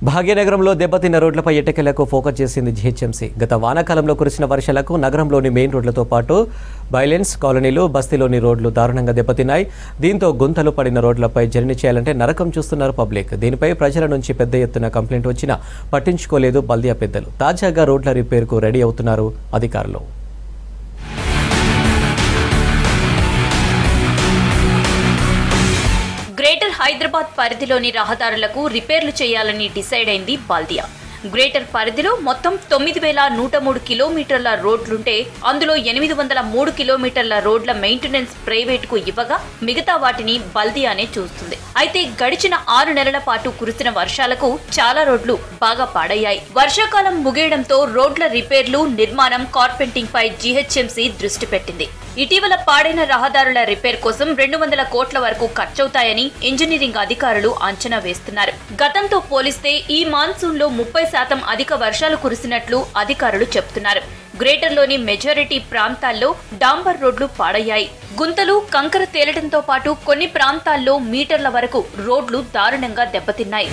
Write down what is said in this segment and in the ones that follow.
భాగ్యనగరంలో దెబ్బతిన్న రోడ్లపై ఎట్టకేలకు ఫోకస్ చేసింది జీహెచ్ఎంసీ. గత వానాకాలంలో కురిసిన వర్షాలకు నగరంలోని మెయిన్ రోడ్లతో పాటు బైలెన్స్ కాలనీలు, బస్తీలోని రోడ్లు దారుణంగా దెబ్బతిన్నాయి. దీంతో గుంతలు పడిన రోడ్లపై జర్నీ చేయాలంటే నరకం చూస్తున్నారు పబ్లిక్. దీనిపై ప్రజల నుంచి పెద్ద ఎత్తున కంప్లైంట్ వచ్చినా పట్టించుకోలేదు బల్దియా పెద్దలు. తాజాగా రోడ్ల రిపేర్కు రెడీ అవుతున్నారు అధికారులు. గ్రేటర్ హైదరాబాద్ పరిధిలోని రహదారులకు రిపేర్లు చేయాలని డిసైడ్ అయింది బల్దియా. గ్రేటర్ పరిధిలో మొత్తం 9103 కిలోమీటర్ల రోడ్లుంటే అందులో 803 కిలోమీటర్ల రోడ్ల మెయింటెనెన్స్ ప్రైవేటుకు ఇవ్వగా మిగతా వాటిని బల్దియానే చూస్తుంది. అయితే గడిచిన 6 నెలల పాటు కురిసిన వర్షాలకు చాలా రోడ్లు బాగా పాడయ్యాయి. వర్షాకాలం ముగియడంతో రోడ్ల రిపేర్లు, నిర్మాణం, కార్పెంటింగ్ పై జీహెచ్ఎంసీ దృష్టి పెట్టింది. ఇటీవల పాడైన రహదారుల రిపేర్ కోసం 200 కోట్ల వరకు ఖర్చవుతాయని ఇంజనీరింగ్ అధికారులు అంచనా వేస్తున్నారు. గతంతో పోలిస్తే ఈ మాన్సూన్లో 30% అధిక వర్షాలు కురిసినట్లు అధికారులు చెబుతున్నారు. గ్రేటర్లోని మెజారిటీ ప్రాంతాల్లో డాంబర్ రోడ్లు పాడయ్యాయి. గుంతలు, కంకర తేలడంతో పాటు కొన్ని ప్రాంతాల్లో మీటర్ల వరకు రోడ్లు దారుణంగా దెబ్బతిన్నాయి.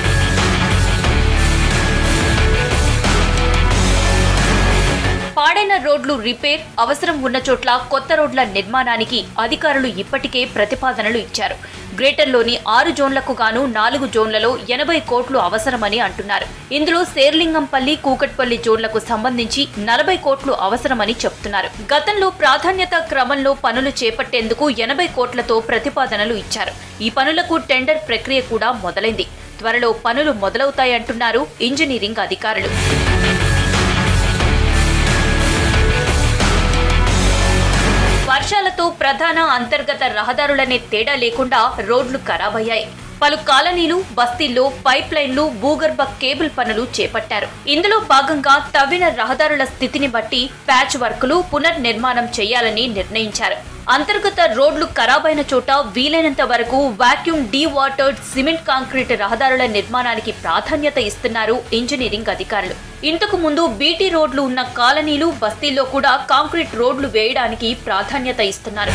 పాడైన రోడ్లు రిపేర్, అవసరం ఉన్న చోట్ల కొత్త రోడ్ల నిర్మాణానికి అధికారులు ఇప్పటికే ప్రతిపాదనలు ఇచ్చారు. గ్రేటర్లోని 6 జోన్లకు గాను 4 జోన్లలో 80 కోట్లు అవసరమని అంటున్నారు. ఇందులో శేర్లింగంపల్లి, కూకట్పల్లి జోన్లకు సంబంధించి 40 కోట్లు అవసరమని చెప్తున్నారు. గతంలో ప్రాధాన్యత క్రమంలో పనులు చేపట్టేందుకు 80 కోట్లతో ప్రతిపాదనలు ఇచ్చారు. ఈ పనులకు టెండర్ ప్రక్రియ కూడా మొదలైంది. త్వరలో పనులు మొదలవుతాయంటున్నారు ఇంజనీరింగ్ అధికారులు. వర్షాలతో ప్రధాన, అంతర్గత రహదారులనే తేడా లేకుండా రోడ్లు ఖరాబయ్యాయి. పలు కాలనీలు, బస్తీల్లో పైప్ లైన్లు, భూగర్భ కేబుల్ పనులు చేపట్టారు. ఇందులో భాగంగా తవ్విన రహదారుల స్థితిని బట్టి ప్యాచ్ వర్కులు, పునర్నిర్మాణం చేయాలని నిర్ణయించారు. అంతర్గత రోడ్లు ఖరాబైన చోట వీలైనంత వరకు వాక్యూమ్ డీవాటర్డ్ సిమెంట్ కాంక్రీట్ రహదారుల నిర్మాణానికి ప్రాధాన్యత ఇస్తున్నారు ఇంజనీరింగ్ అధికారులు. ఇంతకు ముందు బీటీ రోడ్లు ఉన్న కాలనీలు, బస్తీల్లో కూడా కాంక్రీట్ రోడ్లు వేయడానికి ప్రాధాన్యత ఇస్తున్నారు.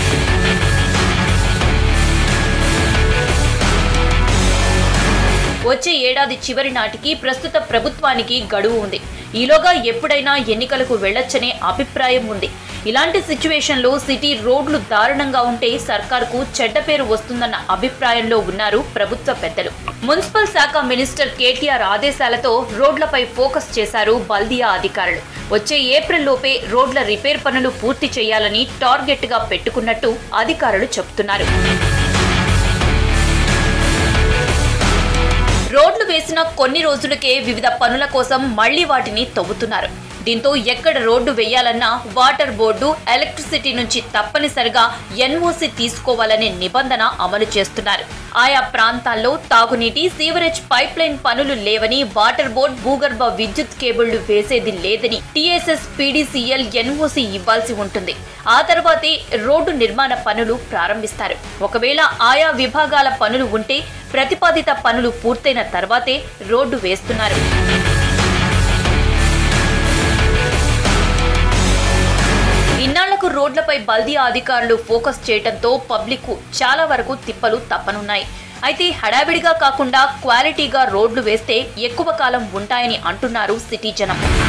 వచ్చే ఏడాది చివరి నాటికి ప్రస్తుత ప్రభుత్వానికి గడువు ఉంది. ఈలోగా ఎప్పుడైనా ఎన్నికలకు వెళ్లొచ్చనే అభిప్రాయం ఉంది. ఇలాంటి సిచ్యువేషన్లో సిటీ రోడ్లు దారుణంగా ఉంటే సర్కార్కు చెడ్డ పేరు వస్తుందన్న అభిప్రాయంలో ఉన్నారు ప్రభుత్వ పెద్దలు. మున్సిపల్ శాఖ మినిస్టర్ కేటీఆర్ ఆదేశాలతో రోడ్లపై ఫోకస్ చేశారు బల్దియా అధికారులు. వచ్చే ఏప్రిల్ లోపే రోడ్ల రిపేర్ పనులు పూర్తి చేయాలని టార్గెట్ గా పెట్టుకున్నట్టు అధికారులు చెబుతున్నారు. రోడ్లు వేసిన కొన్ని రోజులకే వివిధ పనుల కోసం మళ్లీ వాటిని తవ్వుతున్నారు. దీంతో ఎక్కడ రోడ్డు వేయాలన్నా వాటర్ బోర్డు, ఎలక్ట్రిసిటీ నుంచి తప్పనిసరిగా ఎన్ఓసి తీసుకోవాలనే నిబంధన అమలు చేస్తున్నారు. ఆయా ప్రాంతాల్లో తాగునీటి, సీవరేజ్ పైప్ లైన్ పనులు లేవని, వాటర్ బోర్డు, భూగర్భ విద్యుత్ కేబుళ్లు వేసేది లేదని టీఎస్ఎస్, పీడీసీఎల్ ఎన్ఓసి ఇవ్వాల్సి ఉంటుంది. ఆ తర్వాతే రోడ్డు నిర్మాణ పనులు ప్రారంభిస్తారు. ఒకవేళ ఆయా విభాగాల పనులు ఉంటే ప్రతిపాదిత పనులు పూర్తయిన తర్వాతే రోడ్డు వేస్తున్నారు. ఇన్నాళ్లకు రోడ్లపై బల్దియా అధికారులు ఫోకస్ చేయడంతో పబ్లిక్ చాలా వరకు తిప్పలు తప్పనున్నాయి. అయితే హడావిడిగా కాకుండా క్వాలిటీగా రోడ్లు వేస్తే ఎక్కువ కాలం ఉంటాయని అంటున్నారు సిటీ జనం.